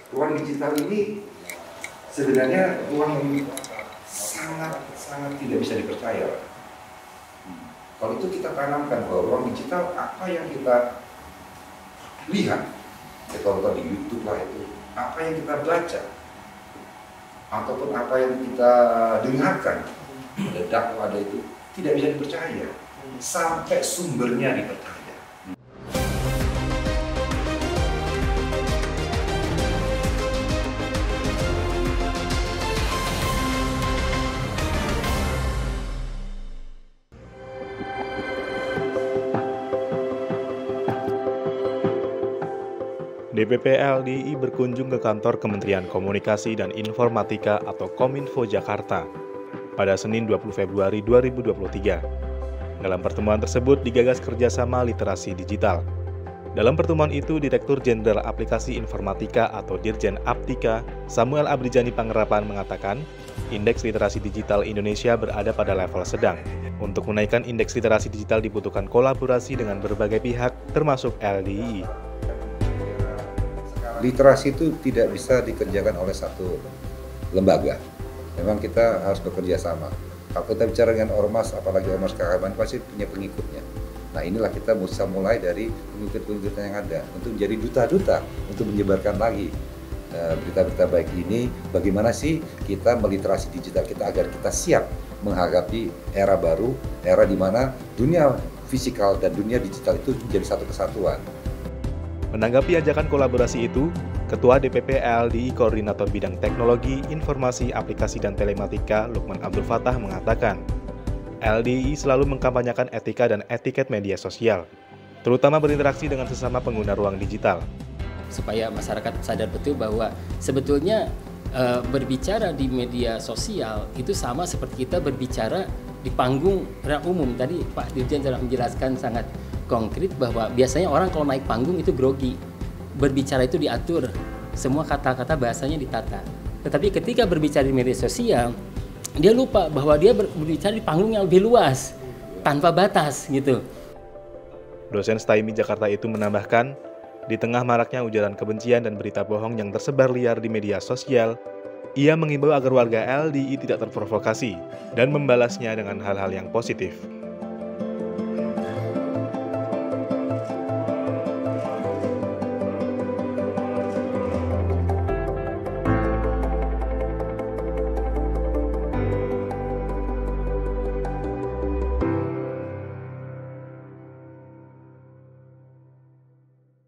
ruang digital ini sebenarnya ruang yang sangat tidak bisa dipercaya. Kalau itu kita tanamkan bahwa ruang digital apa yang kita lihat, ya kalau di YouTube lah itu, apa yang kita baca, ataupun apa yang kita dengarkan, ada dakwah ada itu, tidak bisa dipercaya sampai sumbernya dipercaya. DPP LDII berkunjung ke kantor Kementerian Komunikasi dan Informatika atau Kominfo Jakarta pada Senin 20 Februari 2023. Dalam pertemuan tersebut digagas kerjasama literasi digital. Dalam pertemuan itu, Direktur Jenderal Aplikasi Informatika atau Dirjen Aptika, Samuel Abrijani Pangerapan mengatakan, indeks literasi digital Indonesia berada pada level sedang. Untuk menaikkan indeks literasi digital dibutuhkan kolaborasi dengan berbagai pihak, termasuk LDII. Literasi itu tidak bisa dikerjakan oleh satu lembaga. Memang kita harus bekerja sama. Kalau kita bicara dengan ormas, apalagi ormas keagamaan, pasti punya pengikutnya. Nah, inilah kita bisa mulai dari pengikut-pengikutnya yang ada untuk menjadi duta-duta untuk menyebarkan lagi berita-berita baik ini. Bagaimana sih kita meliterasi digital kita agar kita siap menghadapi era baru, era di mana dunia fisikal dan dunia digital itu menjadi satu kesatuan. Menanggapi ajakan kolaborasi itu, Ketua DPP LDII Koordinator Bidang Teknologi, Informasi, Aplikasi, dan Telematika, Lukman Abdul Fattah mengatakan, LDII selalu mengkampanyekan etika dan etiket media sosial, terutama berinteraksi dengan sesama pengguna ruang digital. Supaya masyarakat sadar betul bahwa sebetulnya berbicara di media sosial itu sama seperti kita berbicara di panggung umum. Tadi Pak Dirjen telah menjelaskan sangat konkret bahwa biasanya orang kalau naik panggung itu grogi. Berbicara itu diatur, semua kata-kata bahasanya ditata. Tetapi ketika berbicara di media sosial, dia lupa bahwa dia berbicara di panggung yang lebih luas, tanpa batas gitu. Dosen STAIMI Jakarta itu menambahkan, di tengah maraknya ujaran kebencian dan berita bohong yang tersebar liar di media sosial, ia mengimbau agar warga LDII tidak terprovokasi dan membalasnya dengan hal-hal yang positif.